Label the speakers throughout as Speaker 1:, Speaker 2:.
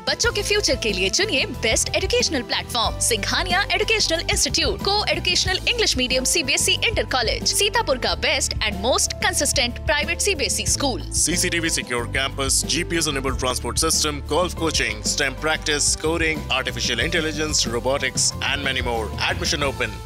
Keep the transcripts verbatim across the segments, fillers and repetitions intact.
Speaker 1: बच्चों के फ्यूचर के लिए चुनिए best educational platform Singhania educational institute को educational English medium CBSE inter college, Sitapur का best and most consistent private CBSE school.
Speaker 2: CCTV secure campus, GPS enabled transport system, golf coaching, STEM practice, coding, artificial intelligence, robotics and many more. Admission open.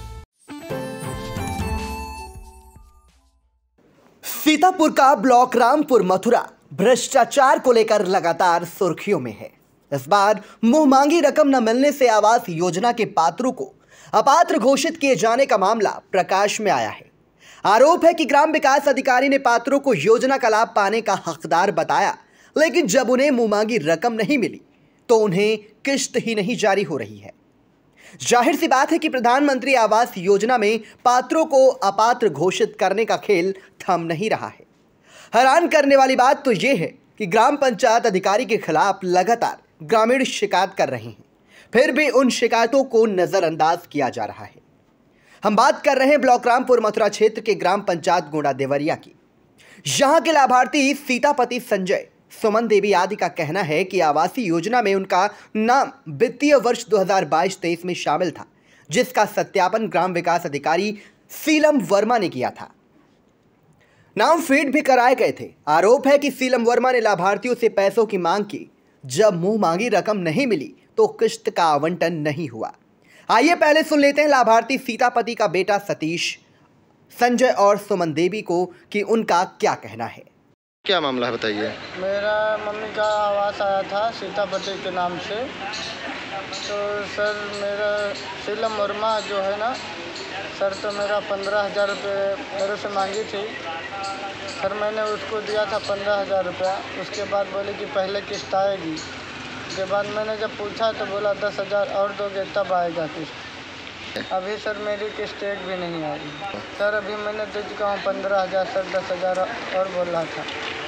Speaker 3: Sitapur का block Rampur Mathura भ्रष्टाचार को लेकर लगातार सुर्खियों में है। इस बार मुंह मांगी रकम न मिलने से आवास योजना के पात्रों को अपात्र घोषित किए जाने का मामला प्रकाश में आया है। आरोप है कि ग्राम विकास अधिकारी ने पात्रों को योजना का लाभ पाने का हकदार बताया, लेकिन जब उन्हें मुंह मांगी रकम नहीं मिली तो उन्हें किश्त ही नहीं जारी हो रही है। जाहिर सी बात है कि प्रधानमंत्री आवास योजना में पात्रों को अपात्र घोषित करने का खेल थम नहीं रहा है। हैरान करने वाली बात तो यह है कि ग्राम पंचायत अधिकारी के खिलाफ लगातार ग्रामीण शिकायत कर रहे हैं, फिर भी उन शिकायतों को नजरअंदाज किया जा रहा है। हम बात कर रहे हैं ब्लॉक रामपुर मथुरा क्षेत्र के ग्राम पंचायत गोंडा देवरिया की। यहां के लाभार्थी सीतापति संजय, सुमन देवी आदि का कहना है कि आवासीय योजना में उनका नाम वित्तीय वर्ष दो हज़ार बाईस तेईस में शामिल था, जिसका सत्यापन ग्राम विकास अधिकारी सीलम वर्मा ने किया था। नाम फीड भी कराए गए थे। आरोप है कि सीलम वर्मा ने लाभार्थियों से पैसों की मांग की। जब मुंह मांगी रकम नहीं मिली तो किश्त का आवंटन नहीं हुआ। आइए पहले सुन लेते हैं लाभार्थी सीतापति का बेटा सतीश, संजय और सुमन देवी को कि उनका क्या कहना है।
Speaker 4: क्या मामला है बताइए।
Speaker 5: मेरा मम्मी का आवास आया था सीतापति के नाम से। तो सर मेरा सीलम वर्मा जो है ना सर, तो मेरा पंद्रह हज़ार रुपये मेरे से मांगी थी सर। मैंने उसको दिया था पंद्रह हज़ार रुपया। उसके बाद बोले कि पहले किस्त आएगी। उसके बाद मैंने जब पूछा तो बोला दस हज़ार और दोगे तब आएगा किस्त। अभी सर मेरी किस्त एक भी नहीं आई सर। अभी मैंने दे चुका हूँ पंद्रह हज़ार सर, दस हज़ार और बोल रहा था।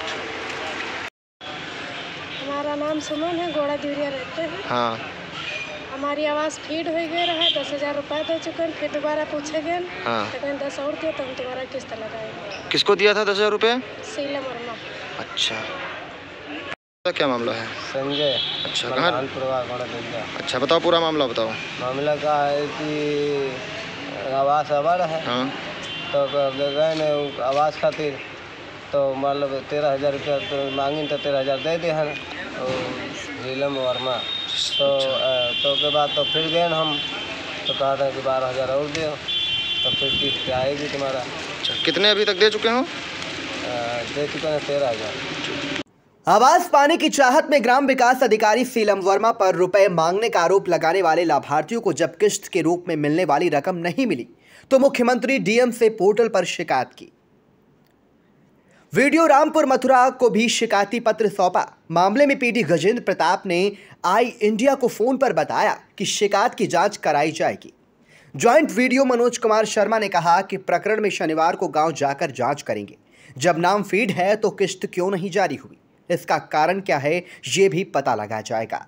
Speaker 6: हमारा नाम सुमन है, गोड़ा देवरिया रहते हैं।
Speaker 4: हाँ।
Speaker 6: हमारी आवाज़ फीड हो गए रहा, दस हज़ार रुपये दे चुके, फिर दोबारा पूछे गए।
Speaker 4: हाँ।
Speaker 6: लेकिन दस और दिए तो हम दोबारा किस्त लगाएंगे।
Speaker 4: किसको दिया था दस हज़ार रुपये?
Speaker 6: सीलम वर्मा।
Speaker 4: अच्छा, क्या मामला है?
Speaker 5: संजय।
Speaker 4: अच्छा, कहाँ? अच्छा, बताओ पूरा मामला बताओ।
Speaker 5: मामला का है कि आवास अबर है।
Speaker 4: हाँ।
Speaker 5: तो गए ने आवास खातिर तो मतलब तेरह हज़ार रुपया तो मांगी तो तेरह हज़ार दे दे हैं सीलम वर्मा। तो तो के बाद तो फिर गए हम तो कहा था कि बारह हज़ार और दे, तो फिर किस्त आएगी तुम्हारा।
Speaker 4: अच्छा, कितने अभी तक दे चुके हो?
Speaker 5: दे चुके हैं तेरह हज़ार।
Speaker 3: आवास पाने की चाहत में ग्राम विकास अधिकारी सीलम वर्मा पर रुपए मांगने का आरोप लगाने वाले लाभार्थियों को जब किस्त के रूप में मिलने वाली रकम नहीं मिली तो मुख्यमंत्री डीएम से पोर्टल पर शिकायत की। वीडियो रामपुर मथुरा को भी शिकायती पत्र सौंपा। मामले में पीडी गजेंद्र प्रताप ने आई इंडिया को फोन पर बताया कि शिकायत की जांच कराई जाएगी। ज्वाइंट वीडियो मनोज कुमार शर्मा ने कहा कि प्रकरण में शनिवार को गांव जाकर जांच करेंगे। जब नाम फीड है तो किस्त क्यों नहीं जारी हुई, इसका कारण क्या है ये भी पता लगाया जाएगा।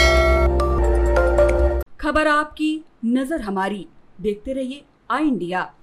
Speaker 7: खबर आपकी, नजर हमारी। देखते रहिए आई इंडिया।